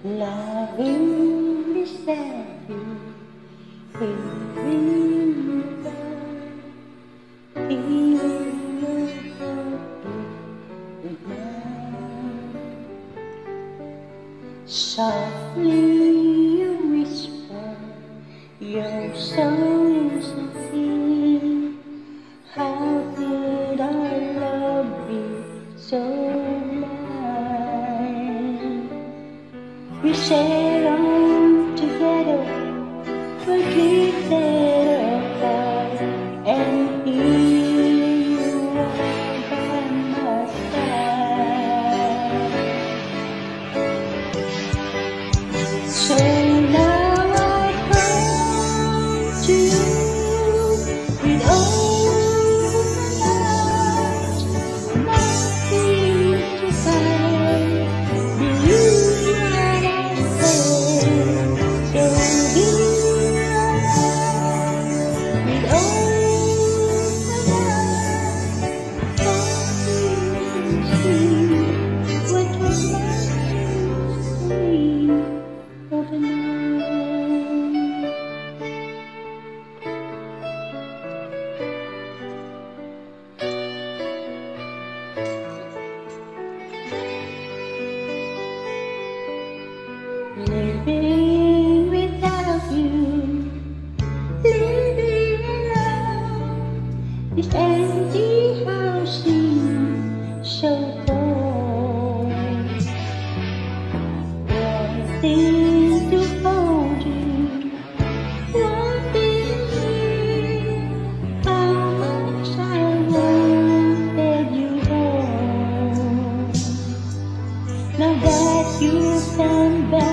Loving beside you, hearing you cry, hearing your heartbeat with mine. Softly you whisper your soul sincere. How could our love be so blind? We sail on together, but drifted apart, and here you are by my side. So now I come to you with open arms, nothing to find. Believe what I say. So here I am with open arms, hoping to see what was meant to be for the night. Living without you, living alone, this empty house seems so cold. Wanting to hold you, wanting you, how much I wanted you home. Now that you've come back,